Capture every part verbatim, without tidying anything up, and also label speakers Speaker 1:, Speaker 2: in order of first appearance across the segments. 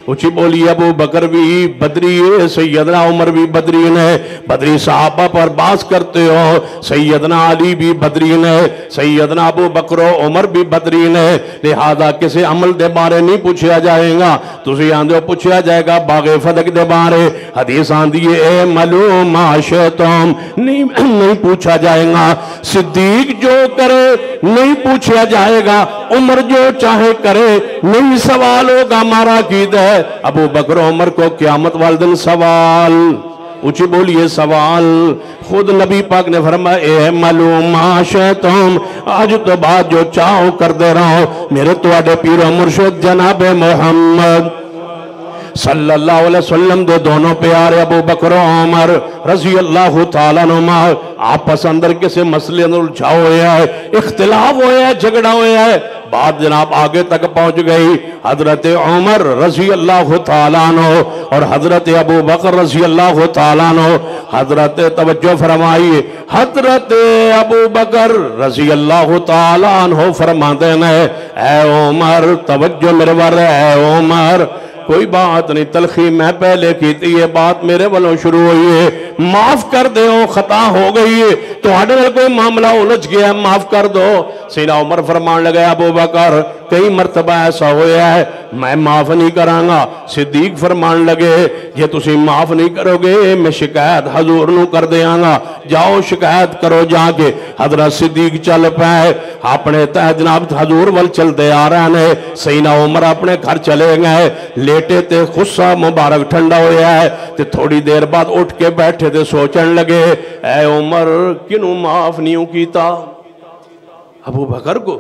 Speaker 1: اچھی بولی ابو بکر بھی بدری ہے، سیدنا عمر بھی بدرین ہے، بدری صحابہ پر باز کرتے ہو، سیدنا علی بھی بدرین ہے، سیدنا ابو بکر و عمر بھی بدرین ہے، لہذا کسی عمل دے بارے نہیں پوچھیا جائے گا، تسی آندھو پوچھیا جائے گا باغ فدق دے بارے، حدیث آندھی ہے اے ملو معاشتم، نہیں, نہیں پوچھا جائے گا، صدیق جو کرے نہیں پوچھیا جائے گا، عمر جو چاہے کرے نہیں سوال ہوگا، مارا کی دے ابو بکر عمر کو قیامت والدن سوال، اچھی بولیے سوال، خود نبی پاک نے فرمایا اے معلوم معاشتم، آج تو بات جو چاہو کر دے رہا ہوں، میرے تو آڈے پیر و مرشد جناب محمد صلی اللہ علیہ وسلم دے دونوں پیارے ابو بکر و عمر رضی اللہ تعالیٰ عنہما آپس اندر کسی مسئلے اندر الجھا ہوئے ہے، اختلاف ہوئے ہے، جھگڑا ہوئے ہے، بات جناب آگے تک پہنچ گئی، حضرت عمر رضی اللہ تعالیٰ عنہ اور حضرت ابو بکر رضی اللہ تعالیٰ عنہ، حضرت توجہ فرمائی، حضرت ابو بکر رضی اللہ تعالیٰ عنہ فرماتے ہیں اے عمر توجہ میرے ور اے عمر، کوئی بات نہیں تلخی میں پہلے کی تھی، یہ بات میرے والوں شروع ہوئی ہے، معاف کر دے ہو خطا ہو گئی ہے، تو ہڈے کوئی معاملہ الجھ گیا معاف کر دو، سیدنا عمر فرمان لگے ابو بکر کئی مرتبہ ایسا ہویا ہے میں معاف نہیں کرانگا، صدیق فرمان لگے یہ تسی معاف نہیں کرو گے میں شکایت حضور نو کر دیا گا، جاؤ شکایت کرو جا کے، حضرت صدیق چل پائے اپنے تہ جناب حضور وال چل دے آ رہے ہیں، سیدنا عمر اپنے گھر چلے گئے، لیٹے تے غصہ مبارک ٹھنڈا ہویا ہے، تے تھوڑی دیر بعد اٹھ کے بیٹھے تے سوچن لگے اے عمر کنوں معاف نہیں کیتا ابو بکر کو،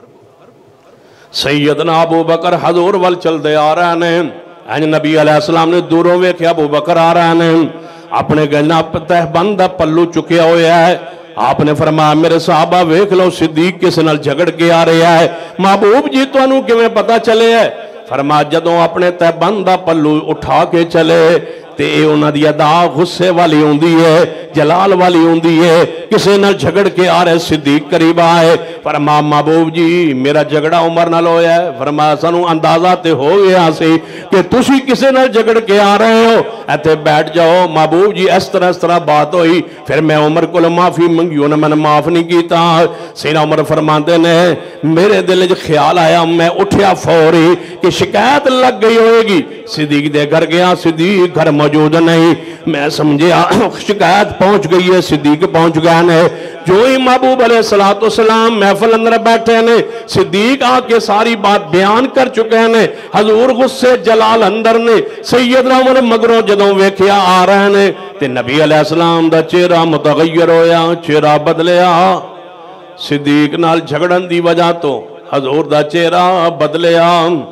Speaker 1: سیدنا ابو بکر حضور وال چل دے آ رہے ہیں، این نبی علیہ السلام نے دوروں میں کہ ابو بکر آ رہے ہیں، اپنے گلنا تہ بندہ پلو چکیا ہویا ہے، آپ نے فرمایا میرے صحابہ ویکھ لو صدیق کس نال جھگڑ کے آ رہا ہے، محبوب جی تو انہوں کیویں پتہ چلے ہے، فرمایا جدوں اپنے تہ بندہ پلو اٹھا کے چلے تے انہاں دی ادا غصے والی ہوندی ہے، جلال والی ہوندی ہے، کسے نال جھگڑ کے آ رہے صدیق قریب آئے، فرمایا محبوب جی میرا جھگڑا عمر نال ہویا ہے، فرمایا سانو اندازہ تے ہو گیا سی کہ تسی کسے نال جھگڑ کے آ رہے ہو، ایتھے بیٹھ جاؤ محبوب جی اس طرح اس طرح بات ہوئی، پھر میں عمر کو معافی منگی انہوں نے میں نے معاف نہیں کیتا، سیدنا عمر فرماتے نے میرے دل جو خیال آیا میں اٹھیا فوری کہ شکایت لگ گئی ہوئے گی، صدیق دے گھر گیا، صدیق گھر موجود نہیں، میں سمجھے شکایت پہنچ گئی ہے، صدیق پہنچ گیا نے، جو ہی محبوب علیہ السلام محفل اندر بیٹھے نے، صدیق آکے ساری بات بیان کر چکے ہیں، حضور غصے جلال اندر نے، سیدنا عمر مگروں جدوں ویکھیا آ رہے نے، تے نبی علیہ السلام دا چہرہ متغیر ہویا، چہرہ بدلیا، صدیق نال جھگڑن دی وجہ تو حضور دا چہرہ بدلیا،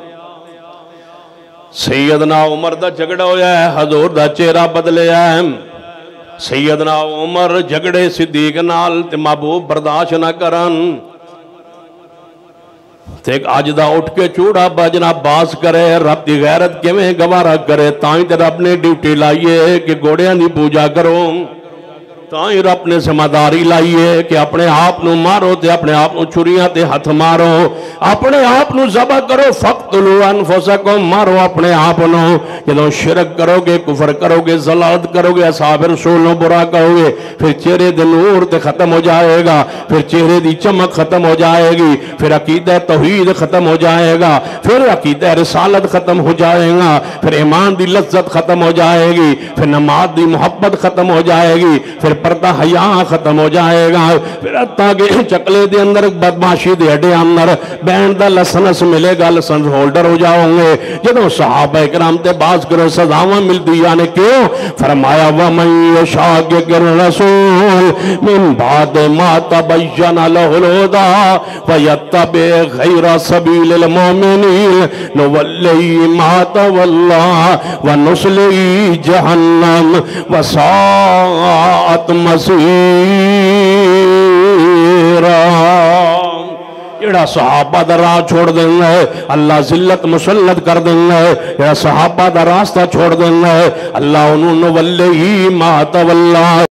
Speaker 1: سیدنا عمر دا جھگڑا ہویا ہے حضور دا چہرہ بدلیا ہے، سیدنا عمر جھگڑے صدیق نال تے محبوب برداشت نہ کرن، تے ایک آجدہ اٹھ کے چوڑا بجنا باز کرے، رب دی غیرت کے میں گوارہ کرے، تائیں تے رب نے ڈیوٹی لائیے کہ گوڑیاں دی پوجا کرو، تائیں رب نے ذمہ داری لائیے کہ اپنے آپ نو مارو تے اپنے آپ نو چھریاں تے ہاتھ مارو، اپنے آپ نو ذبح کرو، فقتلوا انفسکم، مارو اپنے آپ نو، جدوں شرک کرو گے، کفر کرو گے، ضلالت کرو گے، اصحاب رسول نو برا کرو گے، پھر چہرے دے نور تے ختم ہو جائے گا، پھر چہرے دی چمک ختم ہو جائے گی، پھر عقیدہ توحید ختم ہو جائے گا، پھر عقیدہ رسالت ختم ہو جائے گا، پھر ایمان دی لذت ختم ہو جائے گی، پھر نماز دی محبت ختم ہو جائے گی، پھر پردہ حیاء ختم ہو جائے گا، پھر اتاں چکلے دے اندر بدماشی دے اڈے اندر بینڈ دا لسنس ملے گا، لسنس ہولڈر ہو جاؤں گے، جدوں صحابہ اکرام تے باز کرو سزاواں مل دی، یعنی کیوں؟ فرمایا وَمَنْ يَشَاقِقِ الرَّسُولِ مِنْ بَعْدِ مَا تَبَيَّنَ لَهُ الْهُدَىٰ وَيَتَّبِعْ غَيْرَ سَبِيلِ الْمُؤْمِنِينَ نُوَلِّهِ مَا تَوَلَّىٰ وَنُصْلِهِ جَهَنَّمَ وَسَاءَتْ مَصِيرًا، جڑا صحابہ دا راہ چھوڑ دینا ہے اللہ ذلت مسلط کر دینا ہے، جڑا صحابہ دا راستہ چھوڑ دینا ہے اللہ انہوں نوَلِّهِ مَا تَوَلَّىٰ